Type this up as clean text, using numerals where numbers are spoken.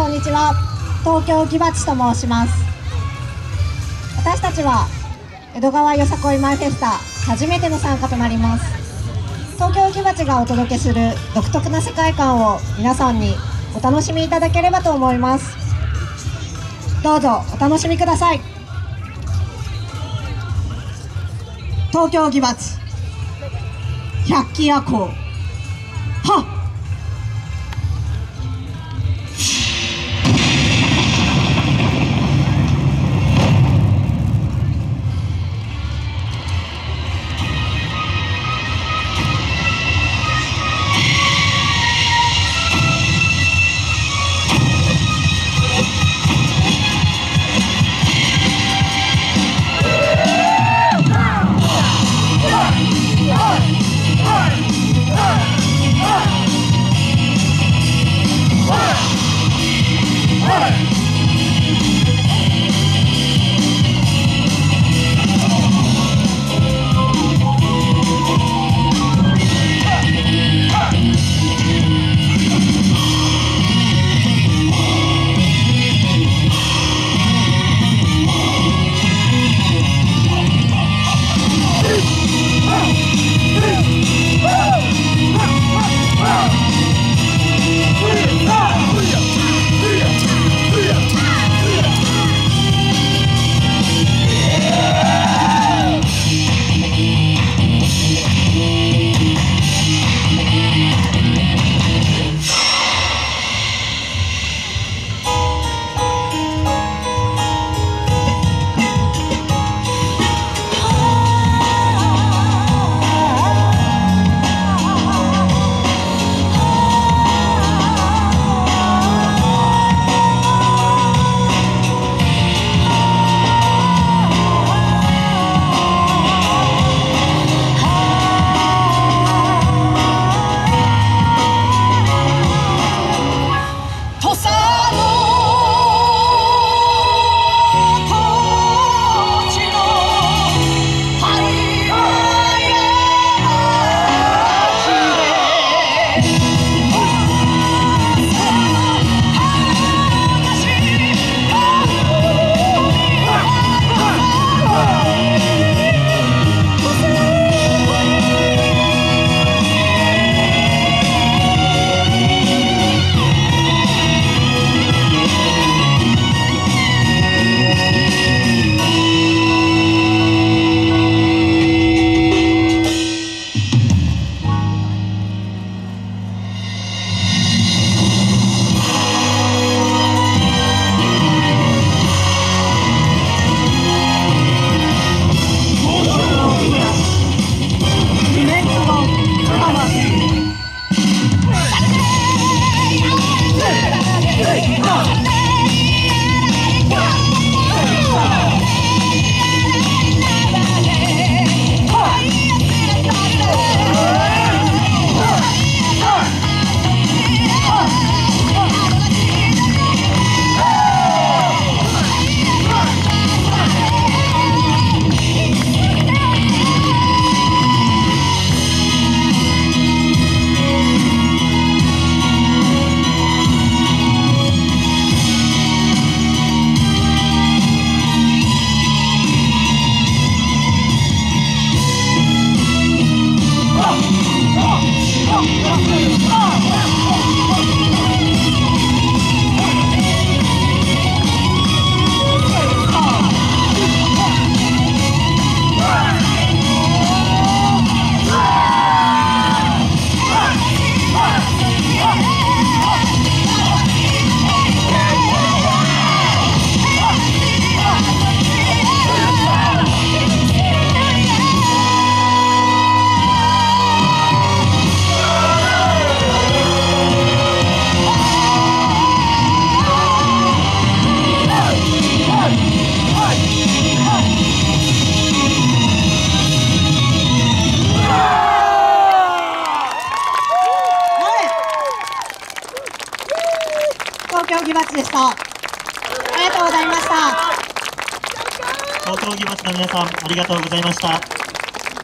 こんにちは。東京木鉢と申します。私たちは江戸川よさこいマイフェスタ初めての参加となります。東京木鉢がお届けする独特な世界観を皆さんにお楽しみいただければと思います。どうぞお楽しみください。東京木鉢百鬼夜行、はっ。東京木鉢でした。ありがとうございました。 東京木鉢の皆さん、ありがとうございました。